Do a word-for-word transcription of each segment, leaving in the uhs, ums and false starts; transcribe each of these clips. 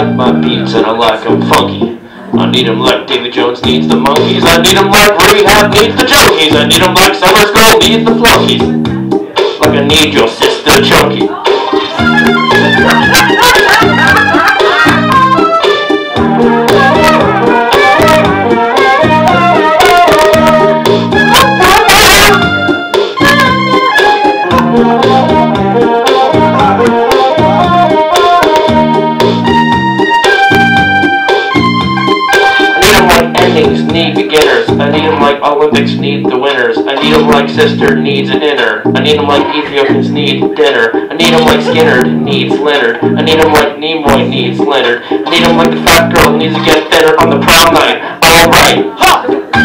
like my beats and I like them funky. I need them like Davy Jones needs the monkeys. I need them like Rehab needs the junkies. I need them like Summer School needs the flunkies. Like I need your sister Chunky. Need beginners. I need them like Olympics need the winners. I need them like Sister needs a dinner. I need them like Ethiopians need dinner. I need them like Skinner needs Leonard. I need them like Nimoy needs Leonard. I need them like the fat girl needs to get thinner on the prom night. Alright, ha!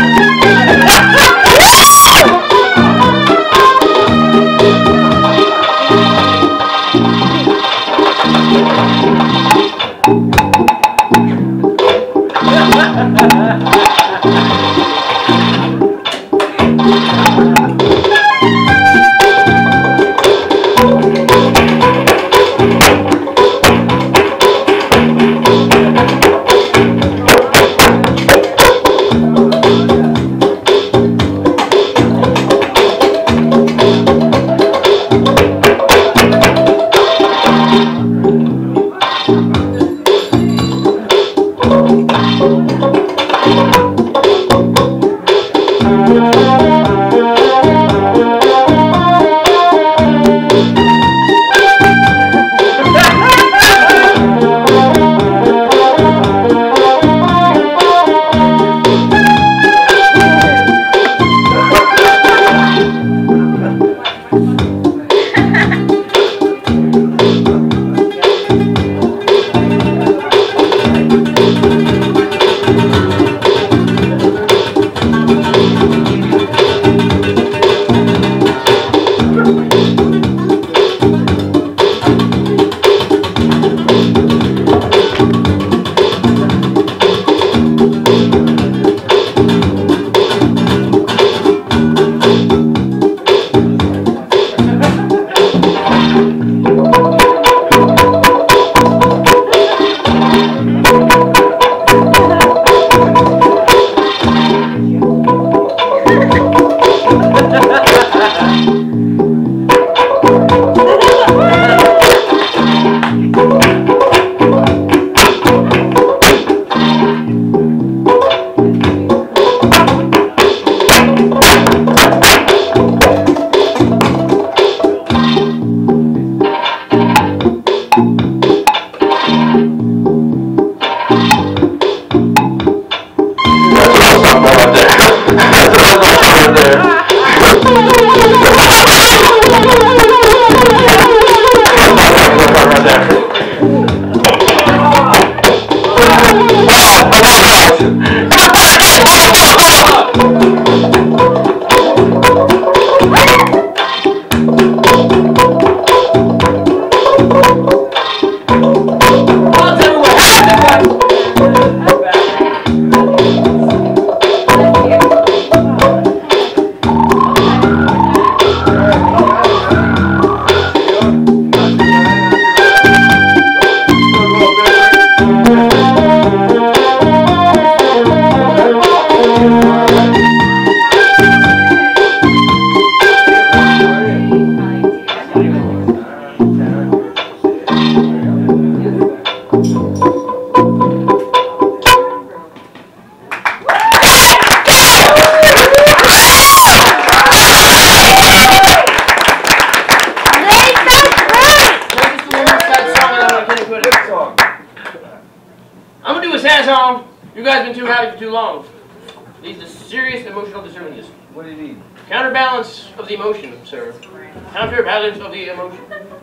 You guys have been too happy for too long. These are serious emotional disturbances. What do you need? Counterbalance of the emotion, sir. Counterbalance of the emotion.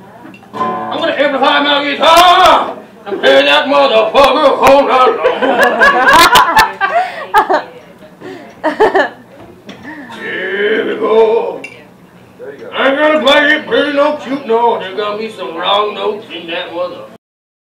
I'm gonna amplify my guitar and play that motherfucker all night long. Here we go. There you go. I'm gonna play it pretty no cute no. There's gonna be some wrong notes in that motherfucker.